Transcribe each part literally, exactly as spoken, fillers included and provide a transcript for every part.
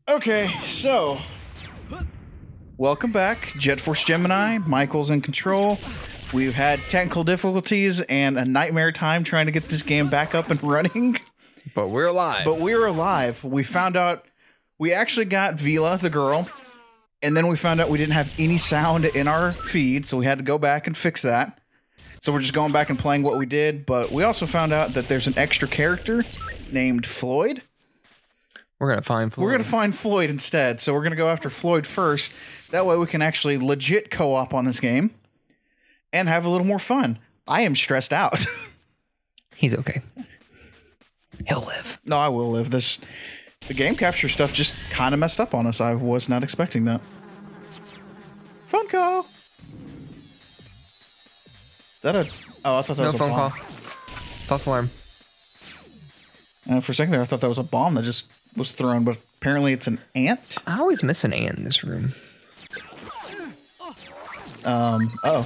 Okay, so welcome back, Jet Force Gemini. Michael's in control. We've had technical difficulties and a nightmare time trying to get this game back up and running. But we're alive. But we're alive. We found out we actually got Vila, the girl, and then we found out we didn't have any sound in our feed, so we had to go back and fix that. So we're just going back and playing what we did, but we also found out that there's an extra character named Floyd. We're going to find Floyd. We're going to find Floyd instead, so we're going to go after Floyd first. That way we can actually legit co-op on this game and have a little more fun. I am stressed out. He's okay. He'll live. No, I will live. This the game capture stuff just kind of messed up on us. I was not expecting that. Phone call. Is that a... Oh, I thought that no was a phone bomb. call. False alarm. Uh, for a second there, I thought that was a bomb that just was thrown, but apparently it's an ant. I always miss an ant in this room. Um, oh.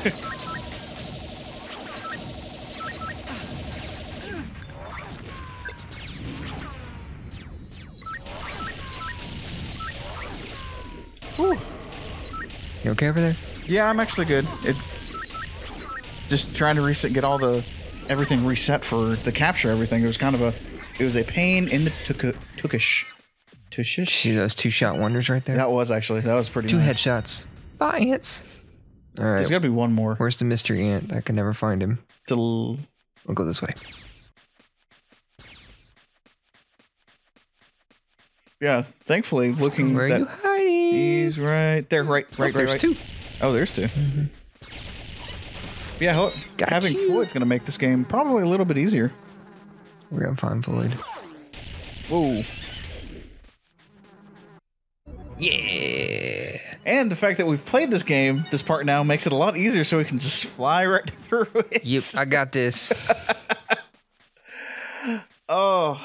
Whew. You okay over there? Yeah, I'm actually good. It just trying to reset, get all the everything reset for the capture. Everything. It was kind of a, it was a pain in the tuka, tukish, tushish. See those two shot wonders right there? That was actually that was pretty. Two nice. headshots. Bye, ants. All right. There's got to be one more. Where's the mystery ant? I can never find him. Till We'll go this way. yeah, thankfully looking. Where are that you hiding? He's right there. Right, right, Oh, right, there's right. two. Oh, there's two. Mm-hmm. Yeah, ho- Got having you. Floyd's gonna make this game probably a little bit easier. We're gonna find Floyd. Whoa. Yeah. And the fact that we've played this game, this part now, makes it a lot easier so we can just fly right through it. Yep, I got this. Oh.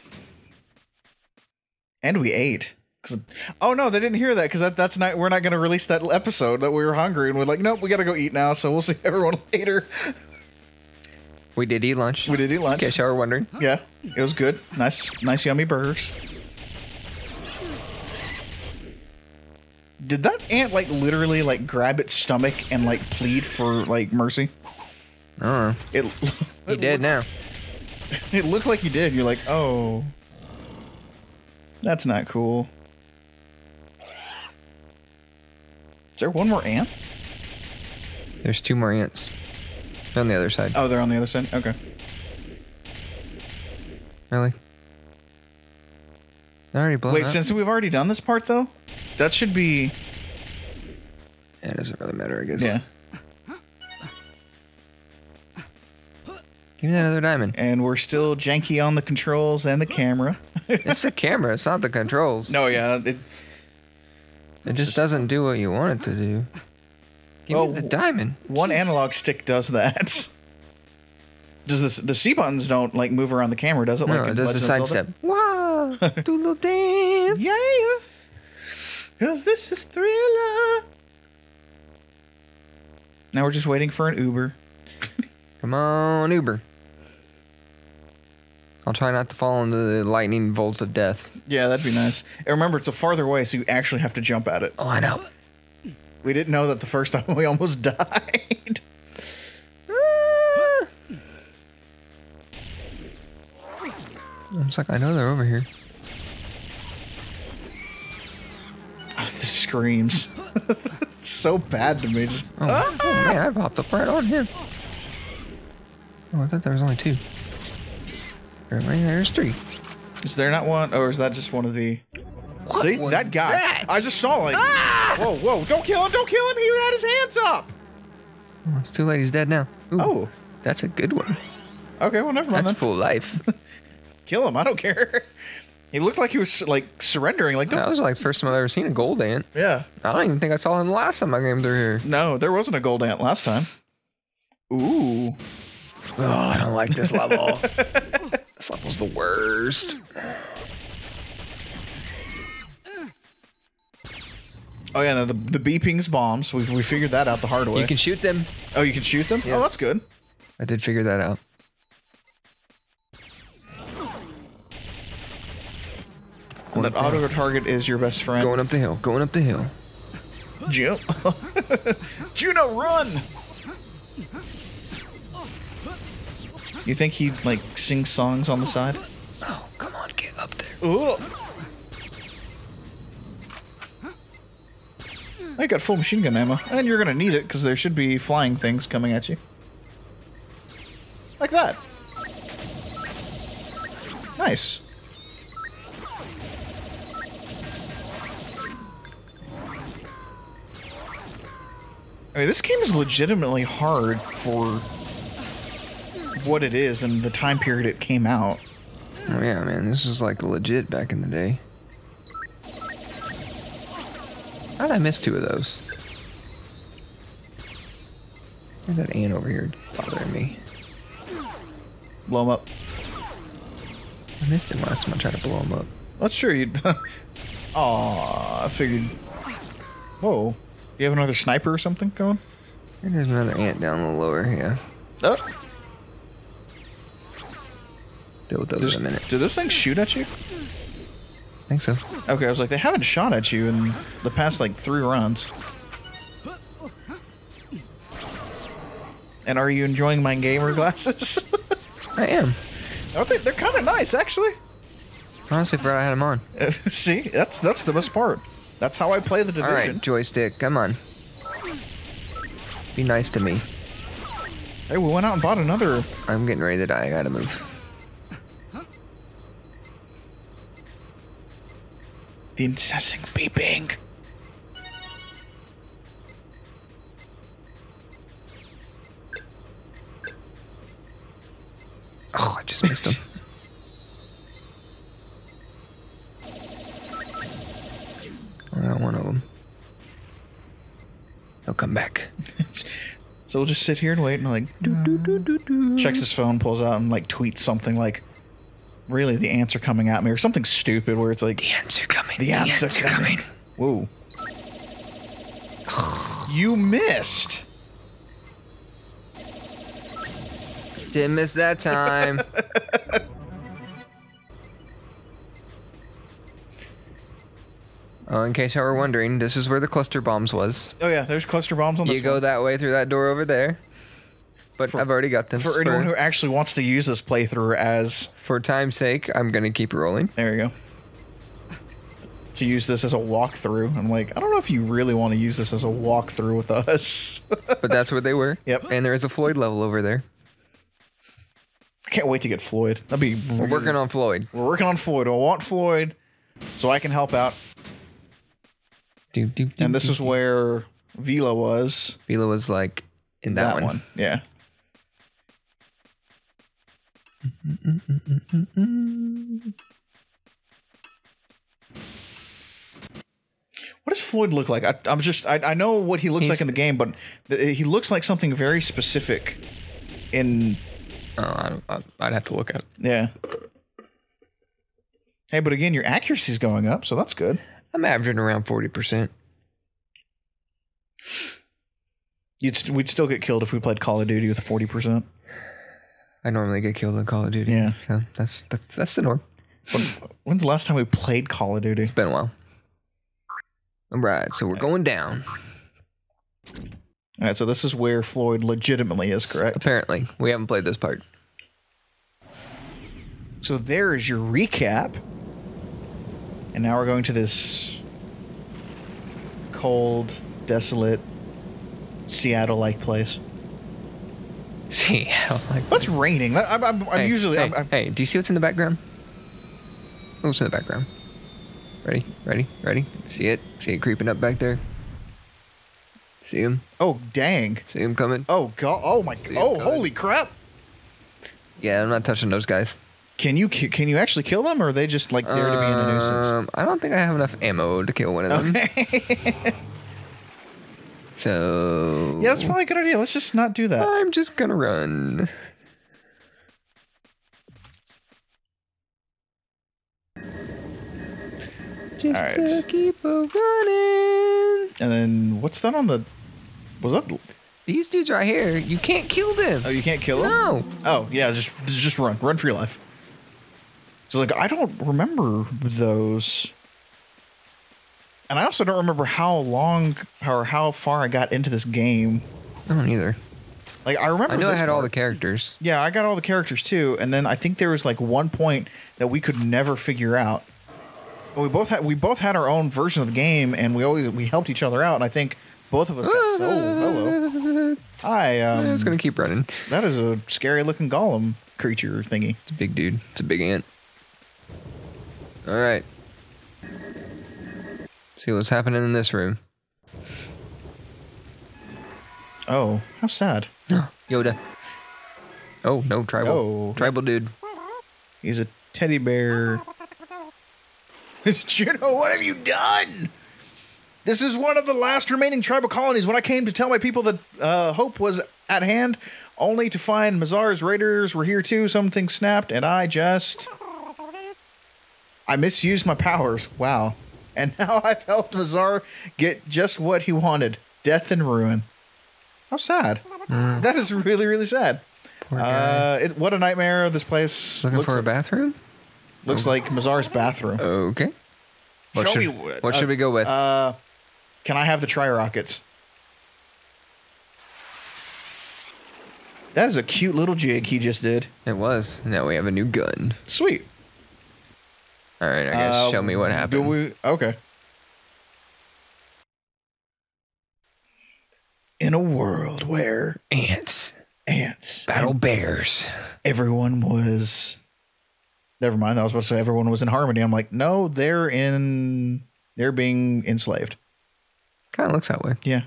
And we ate. 'Cause- oh, no, they didn't hear that because that, that's not, we're not going to release that episode that we were hungry and we're like, nope, we got to go eat now. So we'll see everyone later. We did eat lunch. We did eat lunch. In case y'all were wondering. Yeah, it was good. Nice, nice, yummy burgers. Did that ant like literally like grab its stomach and like plead for like mercy? I don't know. It. He it dead looked, now. It looked like he did. You're like, oh, that's not cool. Is there one more ant? There's two more ants. They're on the other side. Oh, they're on the other side. Okay. Really? They're already blown Wait, up? since we've already done this part though, that should be. Yeah, it doesn't really matter, I guess. Yeah. Give me that other diamond. And we're still janky on the controls and the camera. It's the camera. It's not the controls. No, yeah. It, It just doesn't do what you want it to do. Give Oh, me the diamond. one analog stick does that. Does this the C buttons don't like move around the camera? Does it? No, like it in does the Legend of sidestep. Zelda? Wow. Do a little dance. Yeah. Cause this is Thriller. Now we're just waiting for an Uber. Come on, Uber. I'll try not to fall into the lightning bolt of death. Yeah, that'd be nice. And remember, it's a farther away, so you actually have to jump at it. Oh, I know. We didn't know that the first time we almost died. Ah. It's like I know they're over here. The screams. It's so bad to me. Just Oh, ah! oh man, I popped up right on him. Oh, I thought there was only two. Apparently there's three. Is there not one, or is that just one of the? What See was that guy? that? I just saw like. Ah! Whoa, whoa! Don't kill him! Don't kill him! He had his hands up. Oh, it's too late. He's dead now. Ooh, Oh. that's a good one. Okay, well, never mind That's then. full life. Kill him. I don't care. He looked like he was like surrendering. Like, don't. That was like the first time I've ever seen a gold ant. Yeah. I don't even think I saw him the last time I came through here. No, there wasn't a gold ant last time. Ooh. Oh, I don't like this level. This level's the worst. Oh yeah, no, the the beeping's bombs. We we figured that out the hard way. You can shoot them. Oh, you can shoot them. Yes. Oh, that's good. I did figure that out. Going Going that up the auto hill. target is your best friend. Going up the hill. Going up the hill. Jump. Juno, run! You think he like sings songs on the side? Oh, come on, get up there. Oh! I got full machine gun ammo, and you're gonna need it because there should be flying things coming at you. Like that. Nice. I mean, this game is legitimately hard for what it is and the time period it came out. Oh yeah, man, this was like legit back in the day. How'd I miss two of those? There's that ant over here bothering me. Blow him up. I missed him last time I tried to blow him up. That's true. You. Aw, I figured. Whoa. You have another sniper or something going? And there's another ant down a little lower, yeah. Oh. Deal with those Does, in a minute. do those things shoot at you? I think so. Okay, I was like, they haven't shot at you in the past, like, three runs. And are you enjoying my gamer glasses? I am. I think they're kind of nice, actually. Honestly, forgot I had them on. See, that's that's the best part. That's how I play the Division. All right, joystick, come on. Be nice to me. Hey, we went out and bought another. I'm getting ready to die. I gotta move. The incessant beeping. Oh, I just missed him. I got one of them. He'll come back. So we'll just sit here and wait and like Do, do, do, do, do. checks his phone, pulls out and like tweets something like, "Really, the ants are coming at me," or something stupid where it's like, The ants are coming. "The ants, are coming." Whoa! You missed. Didn't miss that time. Oh, in case you were wondering, this is where the cluster bombs was. Oh yeah, there's cluster bombs on this. You go one. that way through that door over there. But For- I've already got them. For anyone who actually wants to use this playthrough as, For time's sake, I'm gonna keep rolling. there you go. To use this as a walkthrough, I'm like, I don't know if you really want to use this as a walkthrough with us. But that's where they were. Yep. And there is a Floyd level over there. I can't wait to get Floyd. That'd be. We're working on Floyd. We're working on Floyd. I want Floyd, so I can help out. Do, do, do, And this do, is where Vila was. Vila was like in that, one. Yeah. What does Floyd look like? I, I'm just, I, I know what he looks He's- like in the game, but th- he looks like something very specific in, Oh, I, I, I'd have to look at it. yeah. Hey, but again, your accuracy's going up, so that's good. I'm averaging around forty percent. You'd st- we'd still get killed if we played Call of Duty with forty percent. I normally get killed in Call of Duty. Yeah. So that's, that's, that's the norm. When's the last time we played Call of Duty? It's been a while. All right, so we're going down. All right, so this is where Floyd legitimately is, correct? Apparently. We haven't played this part. So there is your recap. And now we're going to this cold, desolate, Seattle-like place. See, I don't like What's raining? I- I'm, I'm, I'm Hey, usually... Hey, I'm, I'm, hey, do you see what's in the background? What's in the background? Ready? Ready? Ready? See it? See it creeping up back there? See him? oh, dang. See him coming? Oh, God. Oh, my... See him Oh, coming. holy crap. Yeah, I'm not touching those guys. Can you ki- can you actually kill them, or are they just, like, there to be in a nuisance? Um, I don't think I have enough ammo to kill one of them. Okay. So... Yeah, that's probably a good idea. Let's just not do that. I'm just gonna run. Just All right. to keep a running. And then, what's that on the... Was that... These dudes right here, you can't kill them. Oh, you can't kill them? No. Oh, yeah, just just run. Run for your life. So, like, I don't remember those. And I also don't remember how long or how far I got into this game. I don't either. Like, I remember I know I had part. all the characters. Yeah, I got all the characters too. And then I think there was like one point that we could never figure out. We both had we both had our own version of the game, and we always we helped each other out. And I think both of us got so hello. Hi. Um, Yeah, it's gonna keep running. That is a scary looking golem creature thingy. It's a big dude. It's a big ant. All right. See what's happening in this room. Oh, how sad. Yoda. Oh, no, tribal. Oh. Tribal dude. He's a teddy bear. Juno, what have you done? This is one of the last remaining tribal colonies. When I came to tell my people that uh, hope was at hand, only to find Mazar's raiders were here too, something snapped, and I just... I misused my powers. Wow. And now I've helped Mazar get just what he wanted. Death and ruin. How sad. Mm. That is really, really sad. Poor guy. Uh, it, what a nightmare this place. Looking looks for like, a bathroom? Looks like Mazar's bathroom. Okay. What Show should, me what uh, should we go with? Uh, can I have the tri-rockets? That is a cute little jig he just did. It was. Now we have a new gun. Sweet. All right, I guess Uh, show me what happened. Do we? Okay. In a world where Ants. ants Battle and bears. everyone was... Never mind. I was about to say everyone was in harmony. I'm like, no, they're in... They're being enslaved. Kind of looks that way. Yeah.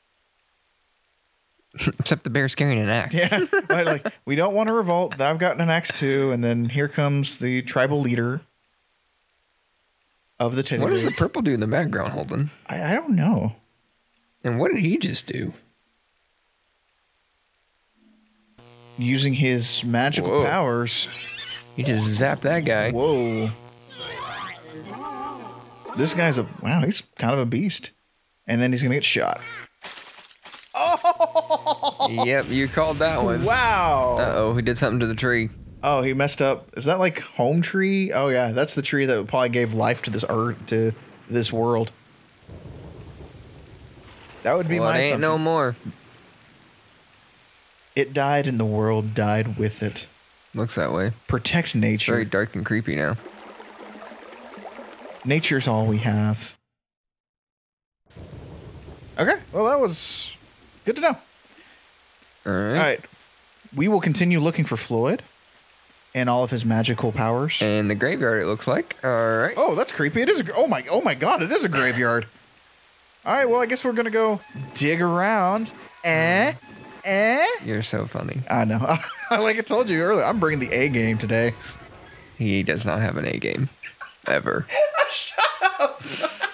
Except the bear's carrying an axe. Yeah. Right, like, we don't want to revolt. I've gotten an axe too. And then here comes the tribal leader of the teddy What bear. is the purple dude in the background holding? I, I don't know. And what did he just do? Using his magical Whoa. powers. He just zapped that guy. Whoa. This guy's a... Wow, he's kind of a beast. And then he's going to get shot. Oh! Yep, you called that one. Wow. Uh-oh, he did something to the tree. Oh, he messed up. Is that like home tree? Oh, yeah. That's the tree that probably gave life to this earth, to this world. That would be Well, my it ain't assumption. no more. It died and the world died with it. Looks that way. Protect It's nature. very dark and creepy now. Nature's all we have. Okay. Well, that was good to know. All right. All right. We will continue looking for Floyd and all of his magical powers. And the graveyard, it looks like. All right. Oh, that's creepy. It is a... Oh, my... Oh, my God. It is a graveyard. All right. Well, I guess we're going to go dig around. Eh? Eh? You're so funny. I know. Like I told you earlier, I'm bringing the A game today. He does not have an A game. Ever. Shut up.